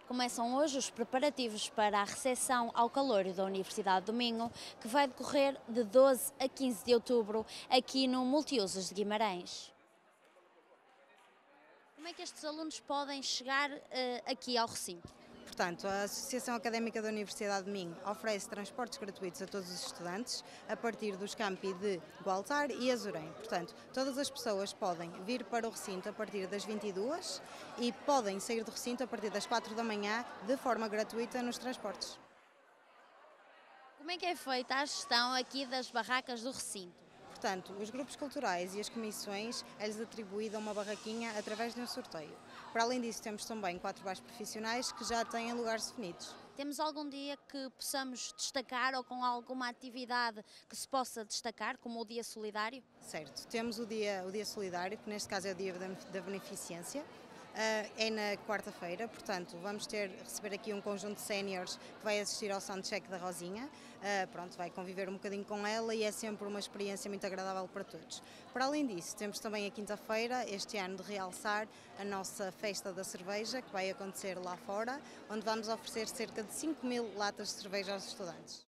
Começam hoje os preparativos para a recepção ao calouro da Universidade do Minho, que vai decorrer de 12 a 15 de outubro, aqui no Multiusos de Guimarães. Como é que estes alunos podem chegar aqui ao recinto? Portanto, a Associação Académica da Universidade de Minho oferece transportes gratuitos a todos os estudantes a partir dos campi de Gualtar e Azurém. Portanto, todas as pessoas podem vir para o recinto a partir das 22 e podem sair do recinto a partir das 4 da manhã de forma gratuita nos transportes. Como é que é feita a gestão aqui das barracas do recinto? Portanto, os grupos culturais e as comissões é-lhes atribuída uma barraquinha através de um sorteio. Para além disso, temos também 4 bares profissionais que já têm lugares definidos. Temos algum dia que possamos destacar ou com alguma atividade que se possa destacar, como o Dia Solidário? Certo, temos o dia solidário, que neste caso é o dia da beneficência. É na quarta-feira, portanto vamos receber aqui um conjunto de séniores que vai assistir ao soundcheck da Rosinha. Pronto, vai conviver um bocadinho com ela e é sempre uma experiência muito agradável para todos. Para além disso, temos também a quinta-feira, este ano, de realçar a nossa festa da cerveja, que vai acontecer lá fora, onde vamos oferecer cerca de 5.000 latas de cerveja aos estudantes.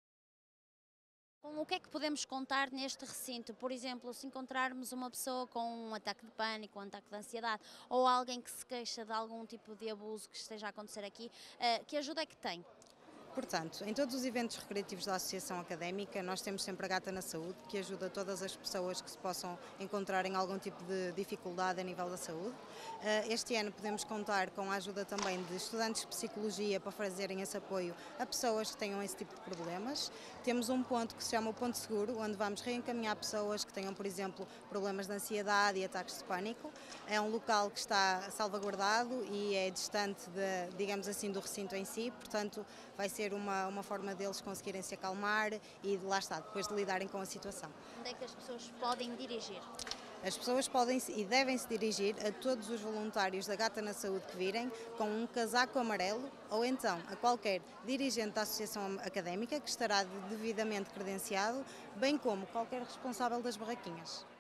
Com o que é que podemos contar neste recinto? Por exemplo, se encontrarmos uma pessoa com um ataque de pânico, um ataque de ansiedade ou alguém que se queixa de algum tipo de abuso que esteja a acontecer aqui, que ajuda é que tem? Portanto, em todos os eventos recreativos da Associação Académica, nós temos sempre a Gata na Saúde, que ajuda todas as pessoas que se possam encontrar em algum tipo de dificuldade a nível da saúde. Este ano podemos contar com a ajuda também de estudantes de psicologia para fazerem esse apoio a pessoas que tenham esse tipo de problemas. Temos um ponto que se chama o Ponto Seguro, onde vamos reencaminhar pessoas que tenham, por exemplo, problemas de ansiedade e ataques de pânico. É um local que está salvaguardado e é distante, digamos assim, do recinto em si, portanto vai ser uma forma deles conseguirem se acalmar e lá está, depois de lidarem com a situação. Onde é que as pessoas podem dirigir? As pessoas podem e devem se dirigir a todos os voluntários da Gata na Saúde que virem com um casaco amarelo ou então a qualquer dirigente da Associação Académica que estará devidamente credenciado, bem como qualquer responsável das barraquinhas.